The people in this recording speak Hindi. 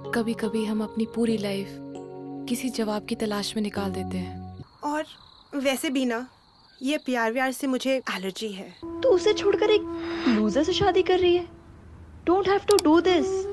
कभी कभी हम अपनी पूरी लाइफ किसी जवाब की तलाश में निकाल देते हैं। और वैसे भी ना, ये प्यार व्यार से मुझे एलर्जी है। तू उसे छोड़कर एक लूजर से शादी कर रही है। Don't have to do this.